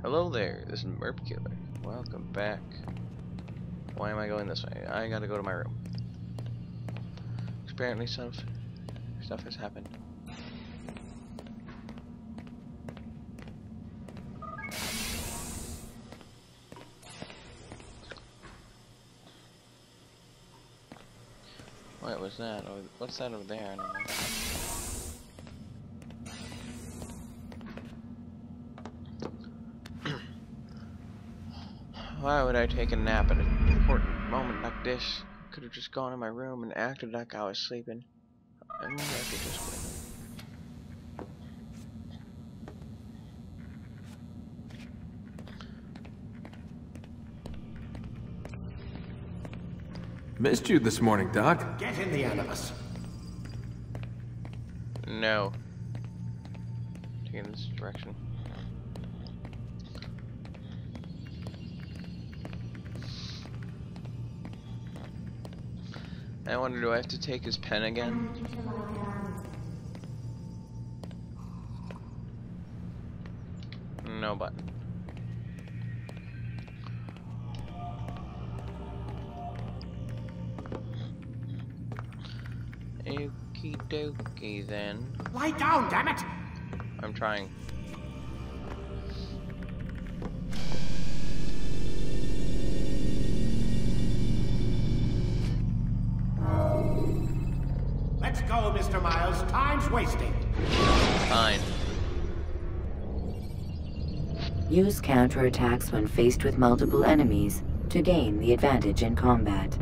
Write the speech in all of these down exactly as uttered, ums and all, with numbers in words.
Hello there, this is Merp Killer. Welcome back. Why am I going this way? I gotta go to my room. Apparently some stuff has happened. What was that? Oh, what's that over there? I don't know. Why would I take a nap at an important moment like this? Could have just gone in my room and acted like I was sleeping. I mean, I could just wait. Missed you this morning, Doc. Get in the animus. No. Taking this direction. I wonder, do I have to take his pen again? No button. Okie dokie then. Lie down, damn it! I'm trying. Let's go, Mister Miles. Time's wasting. Fine. Use counterattacks when faced with multiple enemies to gain the advantage in combat.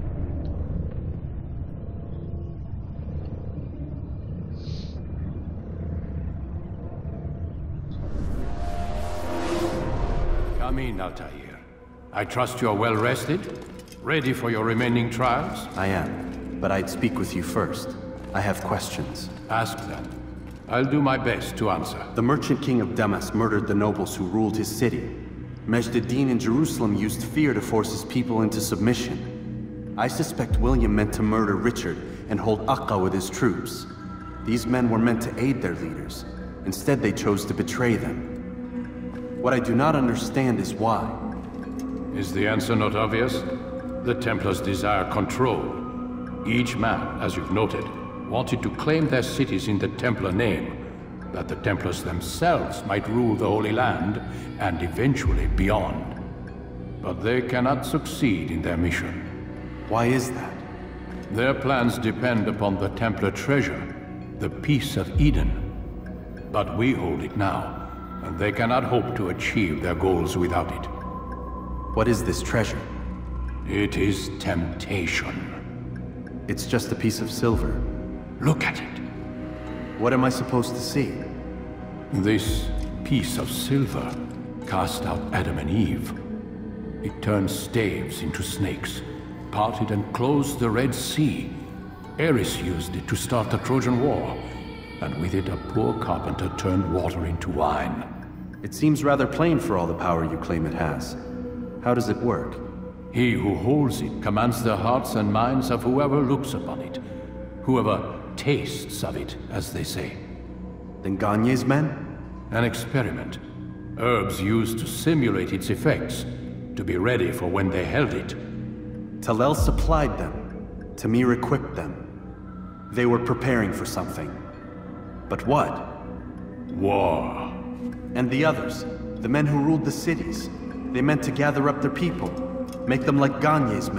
Come in, Altair. I trust you are well rested? Ready for your remaining trials? I am, but I'd speak with you first. I have questions. Ask them. I'll do my best to answer. The merchant king of Damas murdered the nobles who ruled his city. Majd-ad-Din in Jerusalem used fear to force his people into submission. I suspect William meant to murder Richard and hold Akka with his troops. These men were meant to aid their leaders. Instead, they chose to betray them. What I do not understand is why. Is the answer not obvious? The Templars desire control. Each man, as you've noted, wanted to claim their cities in the Templar name, that the Templars themselves might rule the Holy Land, and eventually beyond. But they cannot succeed in their mission. Why is that? Their plans depend upon the Templar treasure, the Peace of Eden. But we hold it now, and they cannot hope to achieve their goals without it. What is this treasure? It is temptation. It's just a piece of silver. Look at it. What am I supposed to see? This piece of silver cast out Adam and Eve. It turned staves into snakes, parted and closed the Red Sea. Ares used it to start the Trojan War, and with it a poor carpenter turned water into wine. It seems rather plain for all the power you claim it has. How does it work? He who holds it commands the hearts and minds of whoever looks upon it. Whoever tastes of it, as they say. Then Gagne's men? An experiment. Herbs used to simulate its effects, to be ready for when they held it. Talel supplied them. Tamir equipped them. They were preparing for something. But what? War. And the others, the men who ruled the cities, they meant to gather up their people, make them like Gagne's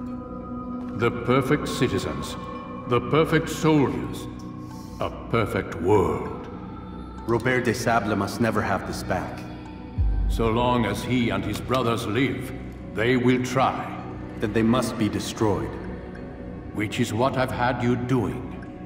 men. The perfect citizens. The perfect soldiers. A perfect world. Robert de Sable must never have this back. So long as he and his brothers live, they will try. Then they must be destroyed. Which is what I've had you doing.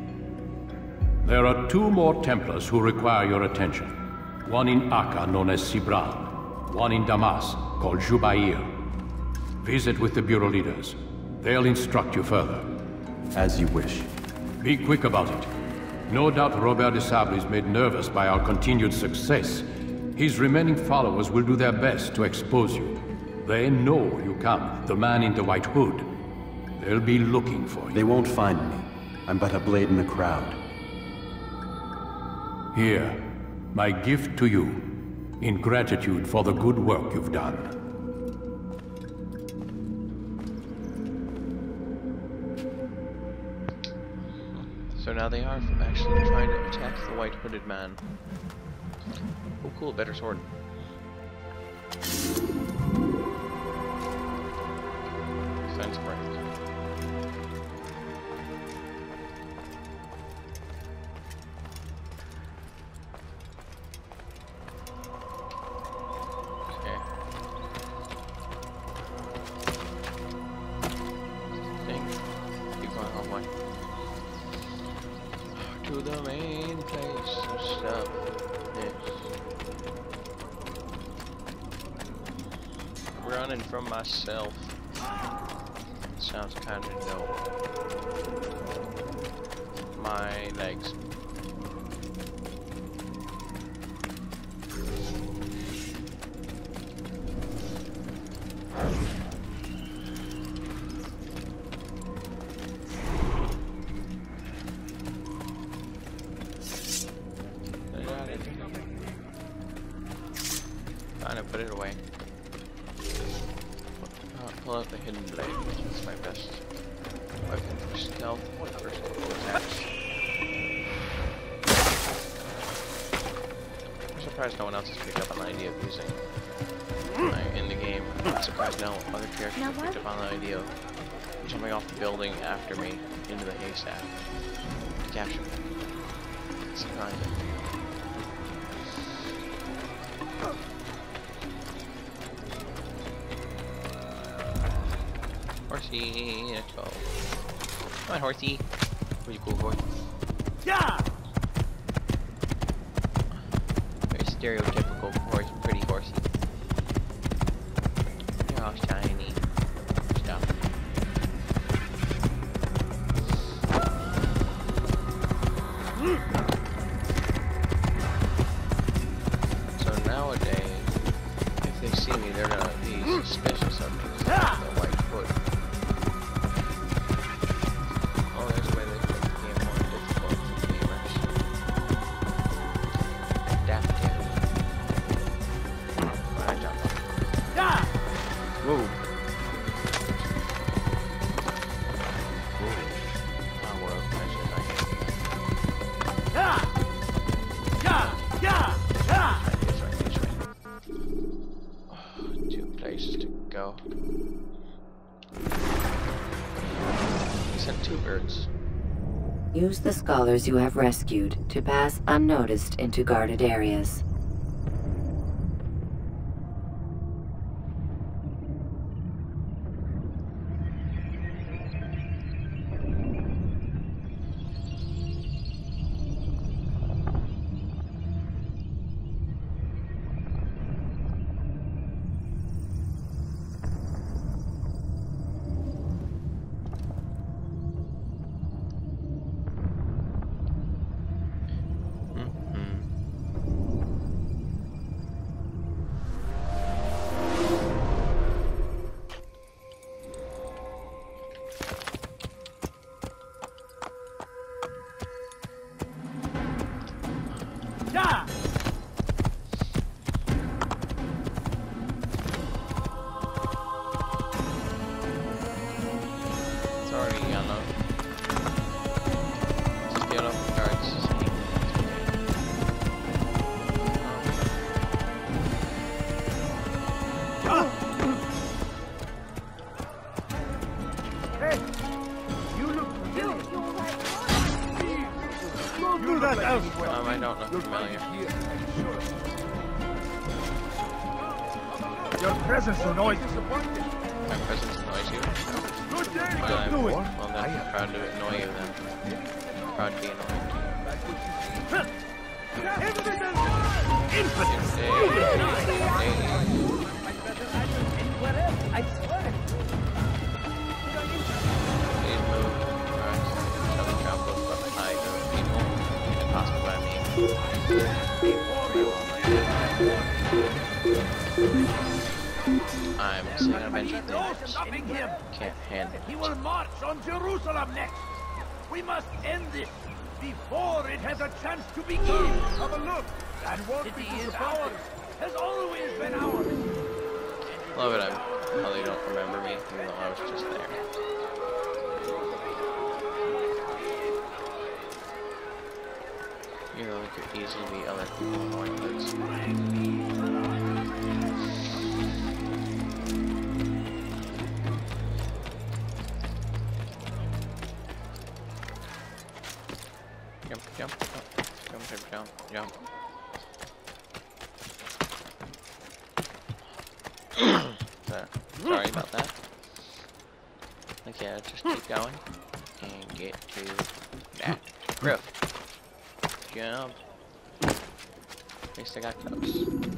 There are two more Templars who require your attention. One in Akka, known as Sibran. One in Damas, called Jubair. Visit with the Bureau leaders. They'll instruct you further. As you wish. Be quick about it. No doubt Robert de Sable is made nervous by our continued success. His remaining followers will do their best to expose you. They know you come, the man in the white hood. They'll be looking for you. They won't find me. I'm but a blade in the crowd. Here, my gift to you. in gratitude for the good work you've done. So now they are actually trying to attack the white hooded man. Oh cool, better sword. Defense break. Okay. Thing. Keep going all the way. To the main place of stuff. Yes. Running from myself. Sounds kind of dope. My legs. Fine, I put it away. Pull out the hidden blade. That's my best weapon for stealth. First attacks. I'm surprised no one else has picked up on the idea of using uh, in the game. I'm surprised no other characters have picked up on the idea of jumping off the building after me into the haystack to capture me. It's surprising. Horsey, let's go. Come on, horsey. Pretty cool horse. Yeah! Very stereotypical horse, pretty horsey. They're all shiny. Stuff. So nowadays, if they see me, they're gonna be suspicious of me. The white foot. Go. He sent two birds. Use the scholars you have rescued to pass unnoticed into guarded areas. Um, I don't look familiar. Your presence annoys me. My presence annoys you? Well, I'm, well then, I'm proud to annoy you then. I'm proud to be annoyed. I swear. Please move. Alright. Tell the crowd goes up high to people. Possible by me. I'm saying I mentioned things. Can't handle it. He will march on Jerusalem next. We must end this before it has a chance to begin. Have a look. That city is ours. has always been ours. Love it, I'm, how they don't remember me, even though I was just there. You know, there could easily be other people annoying this. Jump, jump, jump, jump, jump, jump, jump. So, sorry about that. Okay, let's just keep going and get to that roof. Jump. At least I got close.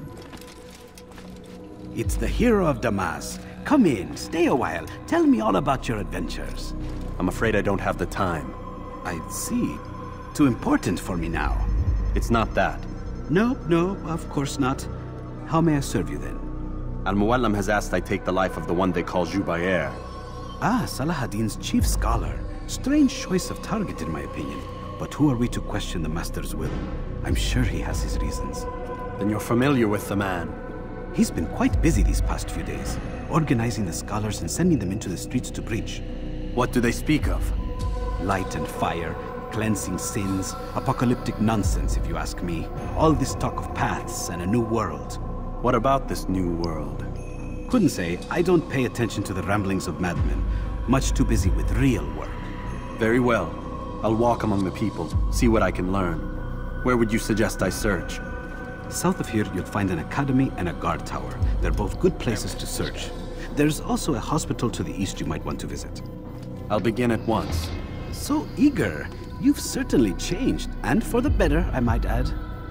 It's the hero of Damas. Come in, stay a while. Tell me all about your adventures. I'm afraid I don't have the time. I see. Too important for me now. It's not that. No, no, of course not. How may I serve you then? Al-Muallim has asked I take the life of the one they call Jubair. Ah, Salahadin's chief scholar. Strange choice of target in my opinion. But who are we to question the Master's will? I'm sure he has his reasons. Then you're familiar with the man. He's been quite busy these past few days, organizing the scholars and sending them into the streets to preach. What do they speak of? Light and fire, cleansing sins, apocalyptic nonsense if you ask me. All this talk of paths and a new world. What about this new world? Couldn't say. I don't pay attention to the ramblings of madmen. Much too busy with real work. Very well. I'll walk among the people, see what I can learn. Where would you suggest I search? South of here, you'll find an academy and a guard tower. They're both good places to search. There's also a hospital to the east you might want to visit. I'll begin at once. So eager. You've certainly changed, and for the better, I might add.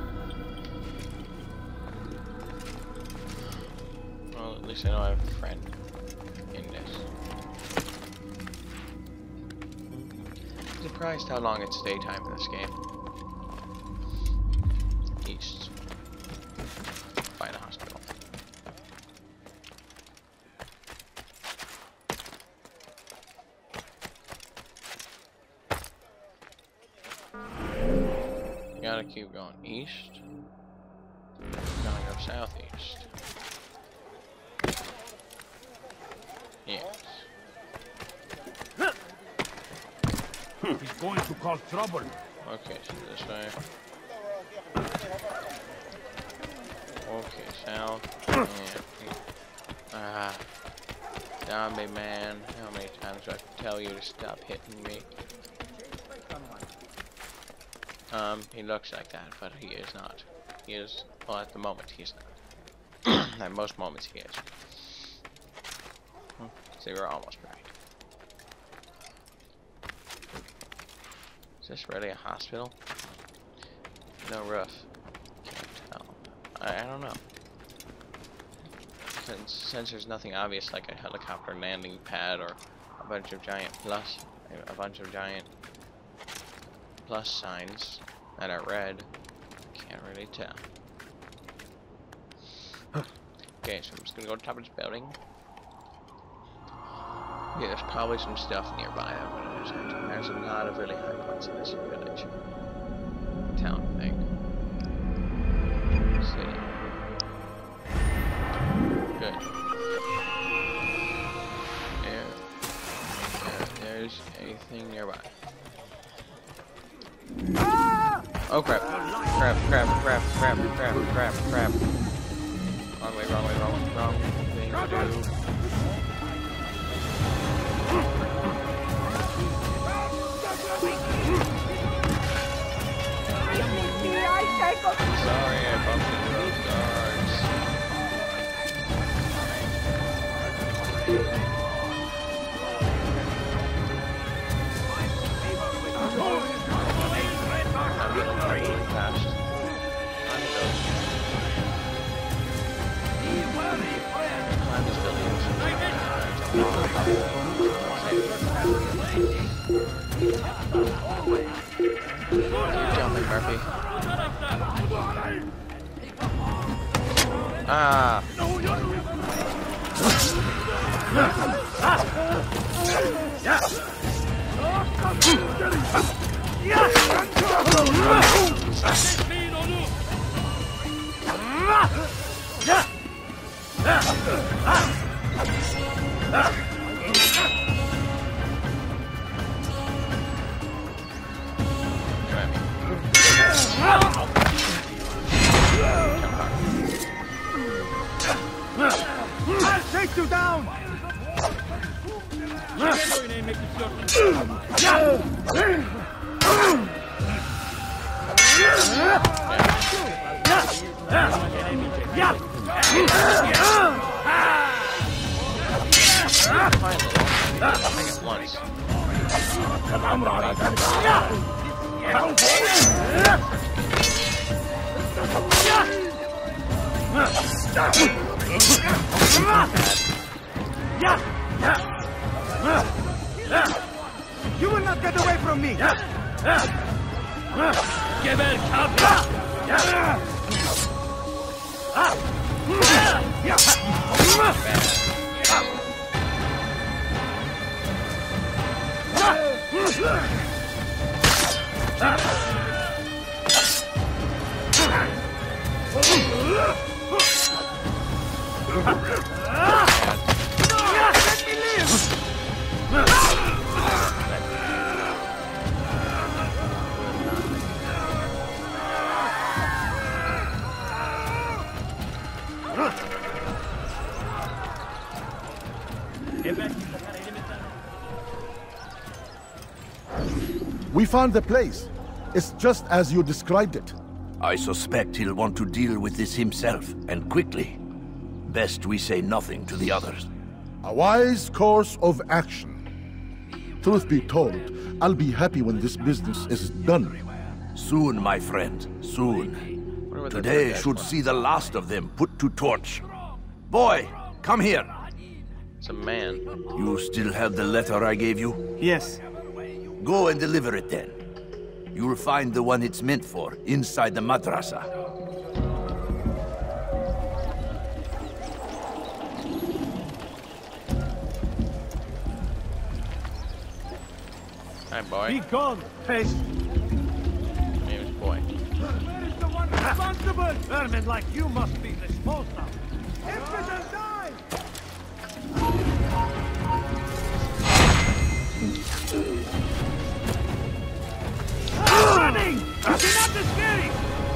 Well, at least I know I have a friend in this. I'm surprised how long it's daytime in this game. East. Find a hospital. You gotta keep going east. Gotta go southeast. Yes. He's going to cause trouble. Okay, so this way. Okay, south. And ah, zombie man. How many times do I have to tell you to stop hitting me? Um, he looks like that, but he is not. He is, well, at the moment, he's not. At most moments, he is. Hmm, so we're almost right. Is this really a hospital? No roof. Can't tell. I, I don't know. Since, since there's nothing obvious like a helicopter landing pad or a bunch of giant plus, a bunch of giant plus signs that are red, can't really tell. Okay, so I'm just gonna go to the top of this building. Yeah, there's probably some stuff nearby I'm gonna visit. There's a lot of really high points in this village. Town thing. City. Good. There. There. There's anything nearby. Oh crap. Crap, crap, crap, crap, crap, crap, crap. Wrong way, wrong way, wrong way, wrong thing to do. Sorry, I bumped into those guards. I'm getting really fast. I'm going. Climb this building. Jumping, Murphy. Ah. I'll take you down! You will not get away from me! Give it Let me live! We found the place. It's just as you described it. I suspect he'll want to deal with this himself, and quickly. Best we say nothing to the others. A wise course of action. Truth be told, I'll be happy when this business is done. Soon, my friend, soon. Today should see the last of them put to torch. Boy, come here. It's a man. You still have the letter I gave you? Yes. Go and deliver it then. You'll find the one it's meant for inside the madrasa. Hi, boy. Be gone, face. Name's Boy. Where is the one responsible? Vermin like you must be disposed of. Infidel die! Running! You cannot escape!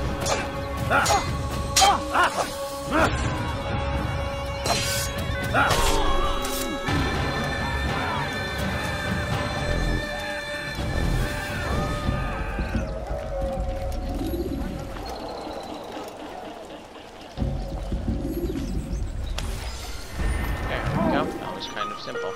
Simple.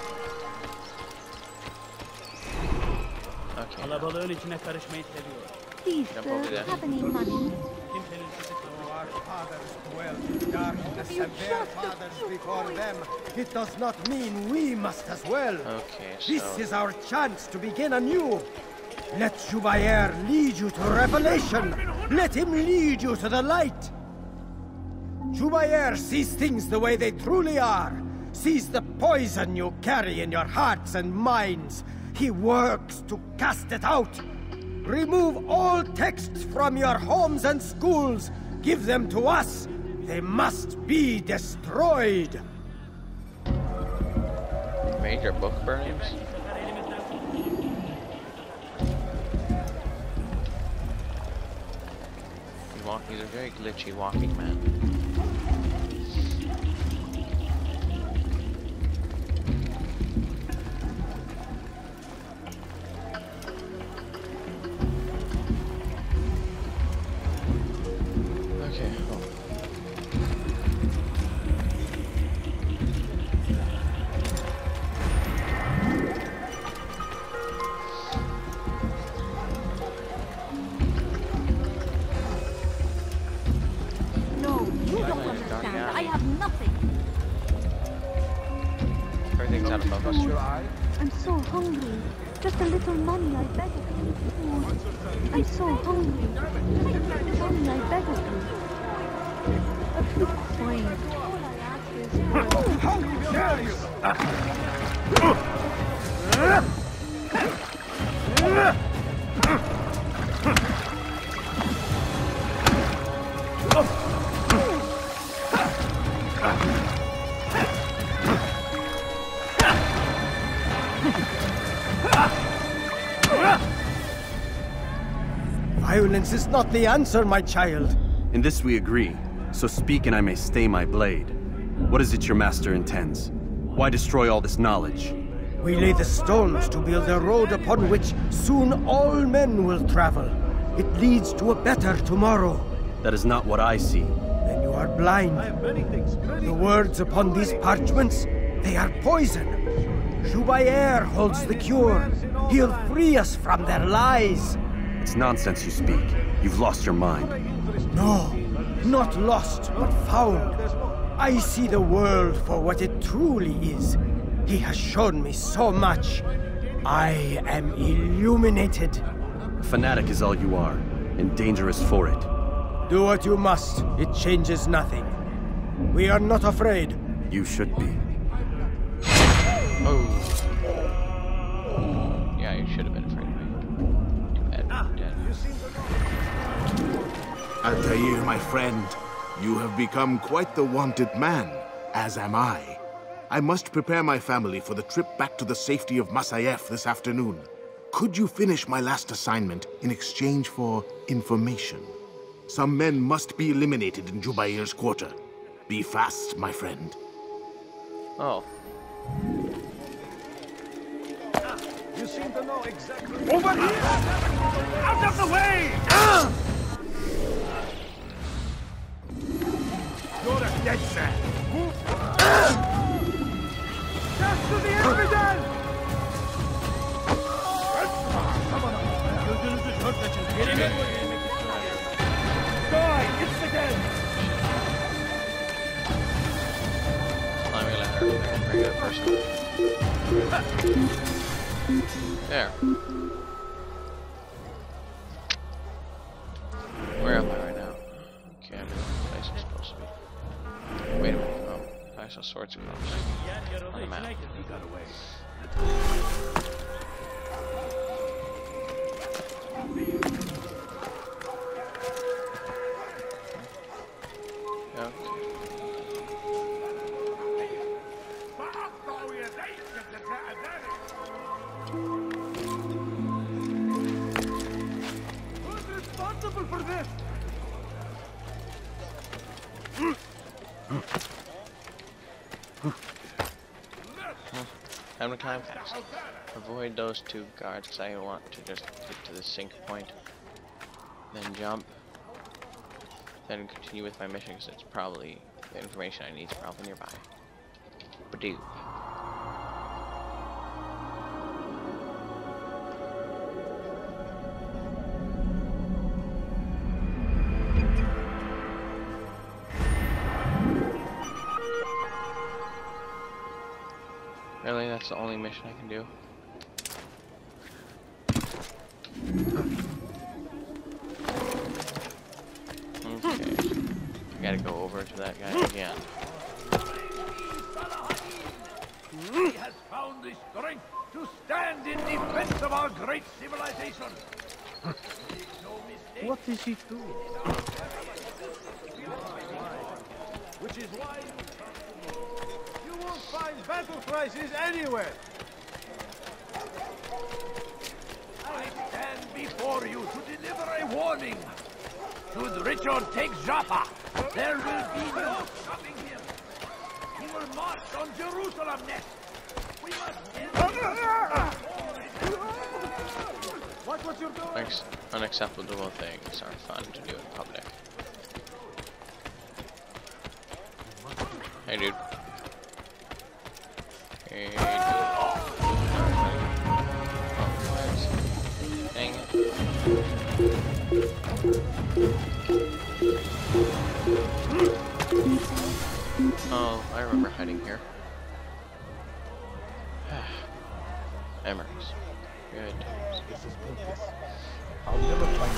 Okay. Kalabalığın içine karışmayı seviyor. Please, sir, have any money? Our fathers dwelled in darkness and their fathers before them. It does not mean we must as well. Okay, so... This is our chance to begin anew. Let Jubair lead you to revelation. Let him lead you to the light. Jubair sees things the way they truly are. Sees the poison you carry in your hearts and minds. He works to cast it out. Remove all texts from your homes and schools. Give them to us. They must be destroyed. Major book burnings? He's a very glitchy walking man. I'm so hungry. Just a little money, I beg of you. I'm so hungry. Money, I beg of you. A few coins. All I ask is for... How dare you! Violence is not the answer, my child. In this we agree, so speak and I may stay my blade. What is it your master intends? Why destroy all this knowledge? We lay the stones to build a road upon which soon all men will travel. It leads to a better tomorrow. That is not what I see. Then you are blind. The words upon these parchments, they are poison. Jubayer holds the cure. He'll free us from their lies. It's nonsense you speak. You've lost your mind. No, not lost, but found. I see the world for what it truly is. He has shown me so much. I am illuminated. A fanatic is all you are, and dangerous for it. Do what you must. It changes nothing. We are not afraid. You should be. Oh. Yeah, you should have been afraid of me. Too bad I'm dead. Altair, my friend, you have become quite the wanted man, as am I. I must prepare my family for the trip back to the safety of Masayef this afternoon. Could you finish my last assignment in exchange for information? Some men must be eliminated in Jubair's quarter. Be fast, my friend. Oh. You seem to know exactly... Over here! Out of the way! Ah! You're a dead man. Death to the infidel! Die! It's again! Let me let her bring it up first. There. Where am I right now? Okay, I'm in the place I'm supposed to be. Wait a minute. Oh, I saw swords across on the map. Time to climb fast. Avoid those two guards because I want to just get to the sync point. Then jump. Then continue with my mission because it's probably, the information I need is probably nearby. Badoo. Really, that's the only mission I can do. Okay. I gotta go over to that guy again. He has found the strength to stand in defense of our great civilization. What is he doing? Which is why you won't find battle prizes anywhere. I stand before you to deliver a warning. Should Richard take Jaffa, there will be no stopping him. He will march on Jerusalem next. We must end Watch what you're doing. Next, unacceptable things are fun to do in public. Hey, dude. Hey, dude. Dang it. Oh, I remember hiding here. Memories. Good. This is Lucas. I'll never find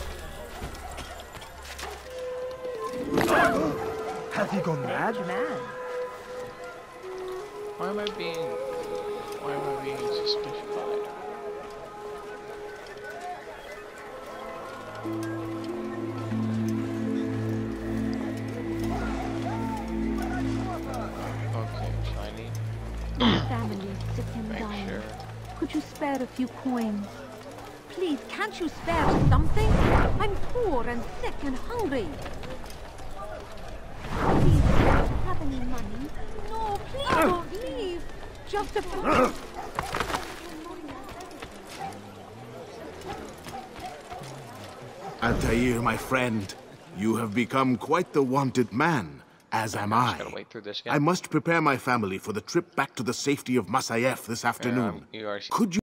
it. Has he gone mad? Man. Why am I being... Why am I being suspicious? Okay, shiny. My family sick and Make dying. sure. Could you spare a few coins? please, can't you spare something? I'm poor and sick and hungry. Please, do you have any money? No, please don't leave. Just a... Altair, my friend, you have become quite the wanted man, as am I. Wait through this I must prepare my family for the trip back to the safety of Masayef this afternoon. Yeah, um, you are... Could you